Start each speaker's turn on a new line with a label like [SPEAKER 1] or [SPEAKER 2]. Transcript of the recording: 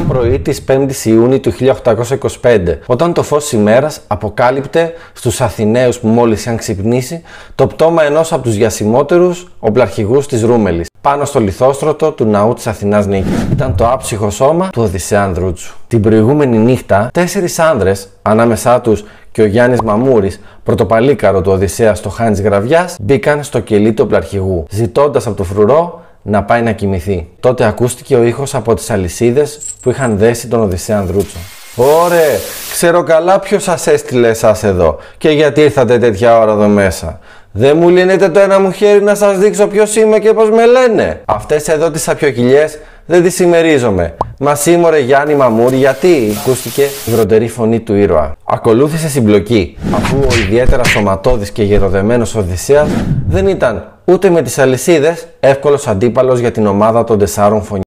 [SPEAKER 1] πρωί της 5ης Ιούνιου του 1825, όταν το φως της ημέρας αποκάλυπτε στους Αθηναίους που μόλις είχαν ξυπνήσει το πτώμα ενός από τους διασημότερους οπλαρχηγούς της Ρούμελης, πάνω στο λιθόστρωτο του ναού της Αθηνάς Νίκης. Ήταν το άψυχο σώμα του Οδυσσέα Ανδρούτσου. Την προηγούμενη νύχτα, 4 άνδρες, ανάμεσά τους και ο Γιάννης Μαμούρης, πρωτοπαλίκαρο του Οδυσσέα στο Χάνης Γραβιάς, μπήκαν στο κελί του οπλαρχηγού, ζητώντας από το φρουρό να πάει να κοιμηθεί. Τότε ακούστηκε ο ήχος από τις αλυσίδες που είχαν δέσει τον Οδυσσέα Ανδρούτσο. «Ωρε, ξέρω καλά ποιος σας έστειλε εσάς εδώ και γιατί ήρθατε τέτοια ώρα εδώ μέσα. Δεν μου λύνετε το ένα μου χέρι να σας δείξω ποιος είμαι και πώς με λένε. Αυτές εδώ τις σαπιοκυλιές δεν τις συμμερίζομαι. Μα σήμωρε Γιάννη Μαμούρη, γιατί?» ακούστηκε η βροντερή φωνή του ήρωα. Ακολούθησε συμπλοκή, αφού ο ιδιαίτερα σωματώδης και γεροδεμένος Οδυσσέας δεν ήταν ούτε με τις αλυσίδες εύκολος αντίπαλος για την ομάδα των 4 φωνιών.